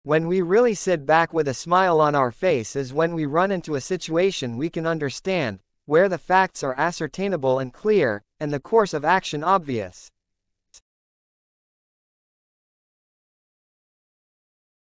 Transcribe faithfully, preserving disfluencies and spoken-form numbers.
When we really sit back with a smile on our face is when we run into a situation we can understand, where the facts are ascertainable and clear, and the course of action obvious.